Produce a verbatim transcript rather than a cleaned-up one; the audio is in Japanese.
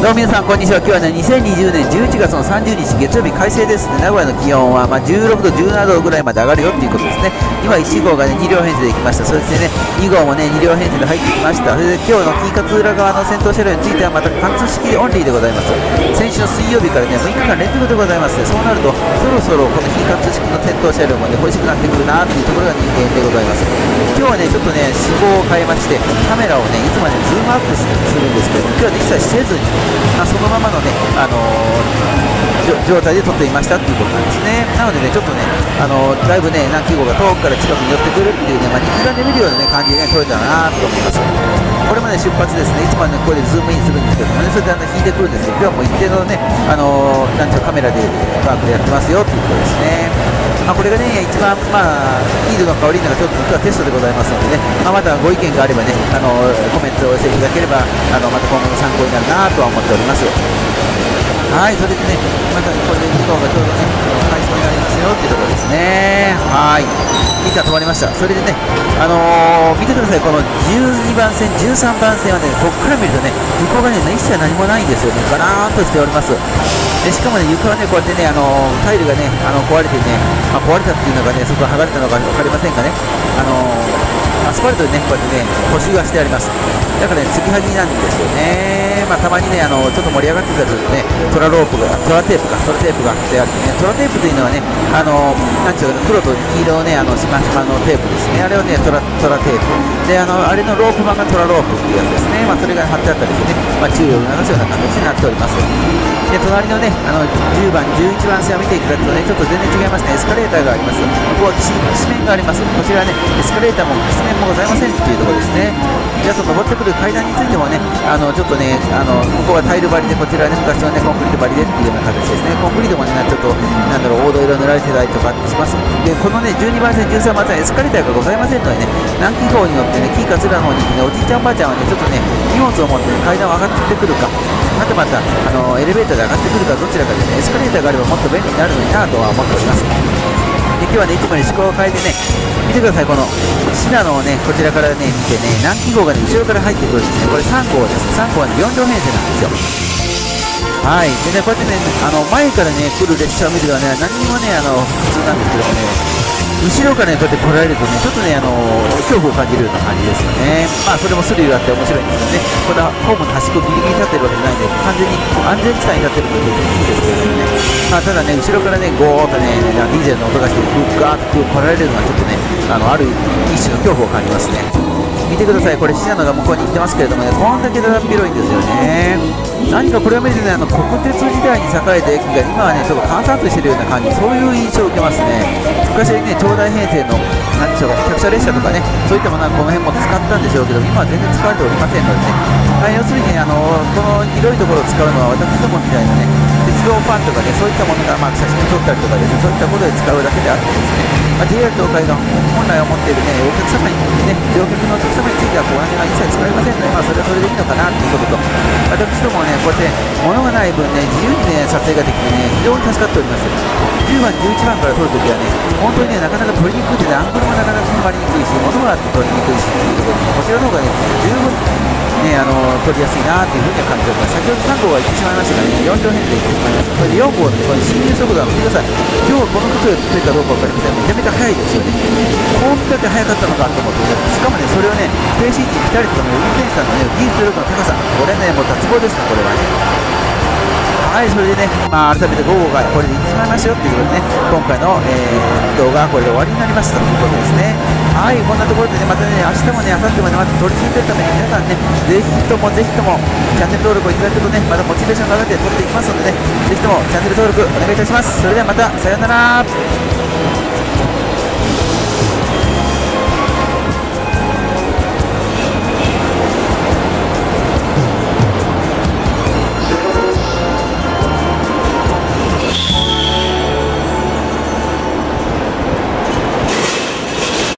どうも皆さんこんにちは。今日はねにせんにじゅうねんじゅういちがつのさんじゅうにち月曜日快晴ですね。名古屋の気温はまあじゅうろくどじゅうななどぐらいまで上がるよっていうことですね。今いちごうがねにりょう編成で行きました。そしてねにごうもねにりょう編成で入ってきました。それで今日の紀伊勝浦側の先頭車両についてはまた貫通式オンリーでございます。先週の水曜日からねむいかかん連続でございますね。そうなるとそろそろこの非貫通式の先頭車両もね恋しくなってくるなっていうところが人間でございます。今日はねちょっとね仕様を変えましてカメラをねいつもねズームアップするんですけど今日は一切せずに、まあ、そのままのね、あのー、状態で撮っていましたっていうことなんですね。なのでねちょっとね、あのー、だいぶね南紀号が遠くから近くに寄ってくるっていうね、まあ、肉眼で見るような、ね、感じでね撮れたらなと思います。これまで出発ですねいつもねここでズームインするんですけどもねそれであの引いてくるんですけど今日はもう一定のね、あのー、なんていうかカメラでワークでやってますよっていうことですね。まあ、これがね一番まあいいのか悪いのかちょっと実はテストでございますのでね、まあ、またご意見があればねあのコメントをお寄せいただければあのまた今後の参考になるなとは思っております。はい、それでねまたこれでにごうがちょうどね回送になりますよっていうところですね。はい、いいか止まりました。それでねあのー、見てください。このじゅうにばんせんじゅうさんばんせんはねここから見るとね向こう側には、ね、一切何もないんですよね。ガラーンとしております。でしかもね床はねこうやってね、あのー、タイルがねあの壊れてね、まあ、壊れたっていうのがねそこが剥がれたのか分かりませんかね。あのー、アスファルトでねこうやってね補修がしてあります。だからね継ぎはぎなんですよね。まあ、たまにねあのちょっと盛り上がってたりするとねトラロープがトラテープかトラテープが貼ってあってねトラテープというのはねあのなんていうか黒と黄色のねあのしましまのテープですね。あれをねトラトラテープであのあれのロープ版がトラロープっていうやつですね。まあ、それが貼ってあったりしてね、まあ、注意を促すような形になっております。で隣のねあのじゅうばんじゅういちばんせんを見ていただくとねちょっと全然違いますね。エスカレーターがあります。ここはきし面があります。こちらはねエスカレーターもきし面もございませんっていうところですね。であと登ってくる階段についてもねあのちょっとねあのここはタイル張りでこちらはね昔はねコンクリート張りでっていうような形ですね。コンクリートもねちょっとなんだろう黄土色塗られてたりとかします。でこのねじゅうにばんせんじゅうさんばんせんエスカレーターがございませんのでね南紀号に乗ってね紀伊勝浦の方に行ってねおじいちゃんおばあちゃんはねちょっとね荷物を持って、ね、階段を上がってくるかまたまたあのエレベーターで上がってくるかどちらかですね。エスカレーターがあればもっと便利になるのになとは思っております。で今日はねいつもより思考を変えてね見てください。この信濃をねこちらからね見てね南紀号がね後ろから入ってくるんですね。これさんごうです。さんごうはねよんりょう編成なんですよ。はい、でねこうやってねあの前からね来る列車を見るとはね何にもねあの普通なんですけどもね後ろからねこうやって来られるとねちょっとねあの恐怖を感じるような感じですよね。まあそれもスリルがあって面白いんですよね。これはホームの端っこギリギリに立ってるわけじゃないんで完全に安全地帯に立ってるのでいいですけどね。まあただね後ろからねゴーッとねディーゼルの音がしてガーッと来られるのはちょっとねあのある一種の恐怖を感じますね。見てください。これ信濃が向こうに行ってますけれどもねこんだけだだっ広いんですよね。何かこれを見るとねあの国鉄時代に栄えた駅が今はねちょっと閑散としてるような感じそういう印象を受けますね。昔はね長大編成の何でしょうか客車列車とかねそういったものはこの辺も使ったんでしょうけど今は全然使われておりませんのでね、まあ、要するにねあのこの広いところを使うのは私どもみたいなね鉄道ファンとかねそういったものがまあ写真を撮ったりとかですねそういったことで使うだけであってですね、まあ、ジェイアール 東海が本来を持っているねお客様にね乗客のお客様についてはこういうのは一切使いませんので、まあ、それはそれでいいのかなということと私どもはねこうやって物がない分ね自由にね撮影ができてね非常に助かっております。じゅうばんじゅういちばんから撮るときはね本当にねなかなか撮りにくいで、ね、アングルもなかなか決まりにくいし物があって撮りにくいしっていうところで、ね、こちらの方がね十分ね、あの撮りやすいなというふうには感じております。先ほどさんごうは行ってしまいましたがねよんりょう編成行ってしまいました。これでよんごうの、ね、これ進入速度は見てください。今日この角度で撮れるかどうか分かりません。めちゃめちゃ速いですよね。こんだけ速かったのかと思って、ね、しかもねそれをね停止位置にピタリとかね運転手さんのね技術力の高さこれねもう脱帽ですねこれはね。はい、それでね、まあ、改めて午後がこれで行ってしまいましたよっていうことでね、今回の、えー、動画はこれで終わりになりますということですね。はい、こんなところでね、またね、明日もね、明後日もね、また撮り続けるために皆さんね、ぜひともぜひともチャンネル登録をいただくとね、またモチベーションが上がって撮っていきますのでね、ぜひともチャンネル登録お願いいたします。それではまた、さようなら。